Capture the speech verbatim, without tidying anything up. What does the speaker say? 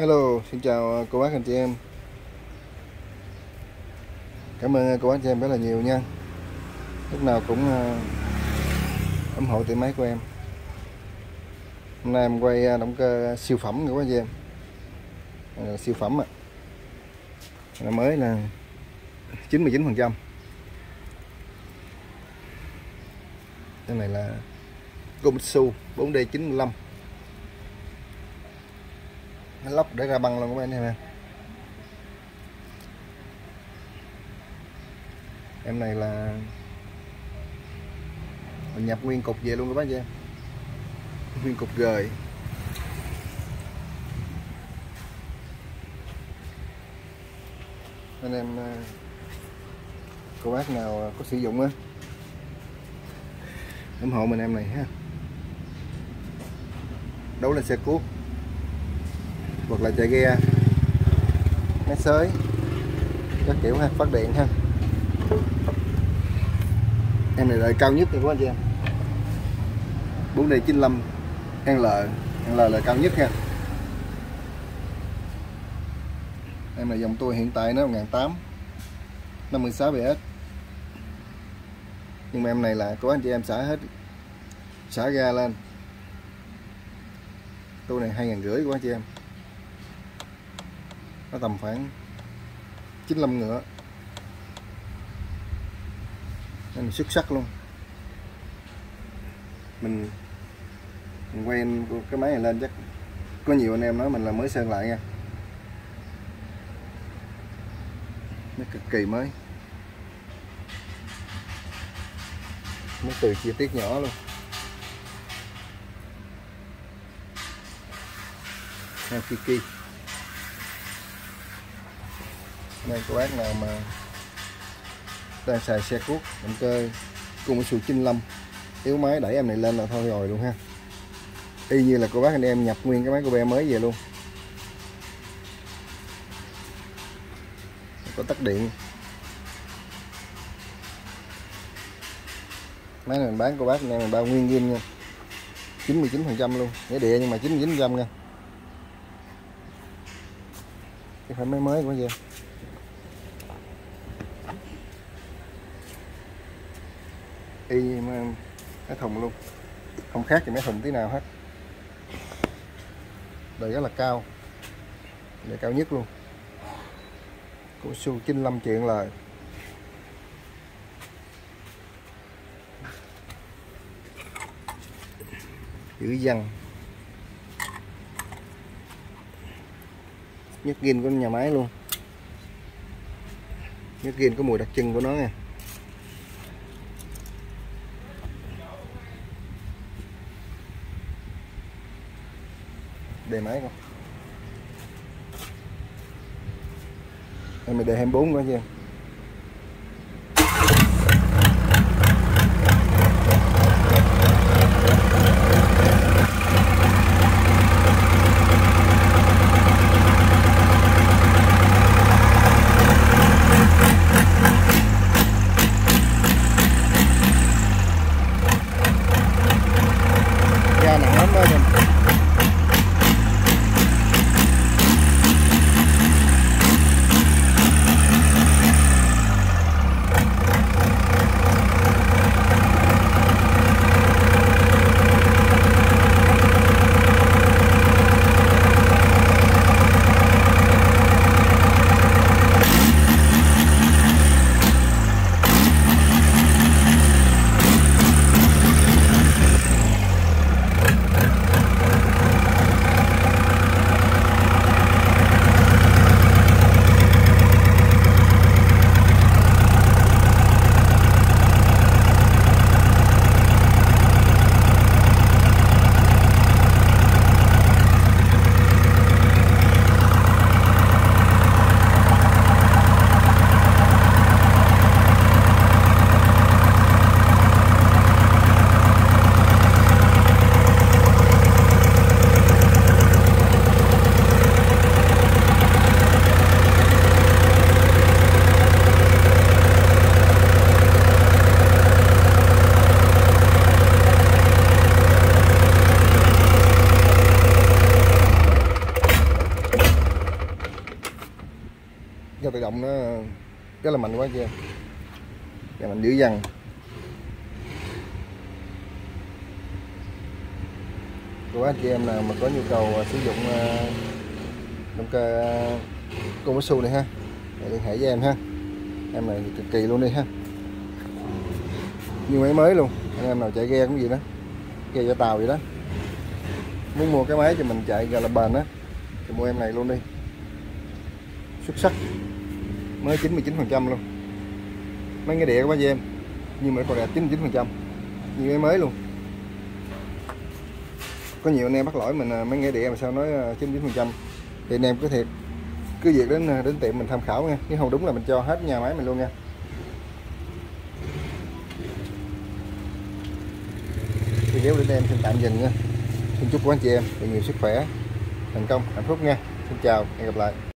Hello, xin chào cô bác anh chị em. Cảm ơn cô bác anh chị em rất là nhiều nha. Lúc nào cũng ủng hộ tiệm máy của em. Hôm nay em quay động cơ siêu phẩm của bác anh chị em. À, siêu phẩm ạ. À. Mới là chín mươi chín phần trăm. Cái này là Komatsu bốn D chín mươi lăm. Nó lóc để ra băng luôn các bạn em. Em này là mình nhập nguyên cục về luôn các bác chị em. Nguyên cục gời. Anh em cô bác nào có sử dụng á, ủng hộ mình em này ha. Đấu lên xe cuốc hoặc là chạy ghe, máy xới các kiểu ha, phát điện ha. Em này là cao nhất nha các anh chị em. bốn D chín mươi lăm N L N L là cao nhất ha. Em này dòng tôi hiện tại nó một nghìn tám trăm năm mươi sáu P S. Nhưng mà em này là của anh chị em xả hết, xả ga lên. Tôi này hai nghìn rưỡi của anh chị em. Nó tầm khoảng chín mươi lăm ngựa. Nên xuất sắc luôn. Mình, mình quay cái máy này lên chắc có nhiều anh em nói mình là mới sơn lại nha. Nó cực kỳ mới. Nó từ chi tiết nhỏ luôn. Kiki. Đây các bác nào mà đang xài xe cuốc động cơ Komatsu chín mươi lăm yếu máy đẩy em này lên là thôi rồi luôn ha. Y như là cô bác anh em nhập nguyên cái máy của em mới về luôn. Có tắt điện. Máy này mình bán cô bác anh em mình bao nguyên zin nha. chín mươi chín phần trăm luôn, nghĩa địa nhưng mà chín mươi chín phần trăm nha. Cái phải máy mới của em. Y cái thùng luôn, không khác gì mấy thùng tí nào hết. Đời rất là cao, đời cao nhất luôn. Komatsu chín mươi lăm chuyện lời. Chữ văn. Nhấc gin của nhà máy luôn. Nhấc gin có mùi đặc trưng của nó nha. Đề máy con. Em mình đề hai mươi bốn nữa chứ em. Ga nặng lắm đó em. do tự động nó rất là mạnh quá anh chị em, và mình giữ dằn. Của anh chị em nào mà có nhu cầu sử dụng động cơ Komatsu này ha, để liên hệ với em ha. Em này cực kỳ luôn đi ha, như máy mới luôn. Anh em nào chạy ghe cũng gì đó, ghe cho tàu vậy đó, muốn mua cái máy cho mình chạy gọi là bền á thì mua em này luôn đi, xuất sắc, mới chín mươi chín phần trăm luôn. Mấy cái đĩa của anh em nhưng mà còn đẹp chín mươi chín phần trăm như cái mới luôn. Có nhiều anh em bắt lỗi mình mấy nghe đĩa mà sao nói chín mươi chín phần trăm, thì anh em có thiệt cứ việc đến đến tiệm mình tham khảo nha, nếu không đúng là mình cho hết nhà máy mình luôn nha. Video đến em xin tạm dừng nha. Xin chúc các anh chị em nhiều sức khỏe, thành công, hạnh phúc nha. Xin chào, hẹn gặp lại.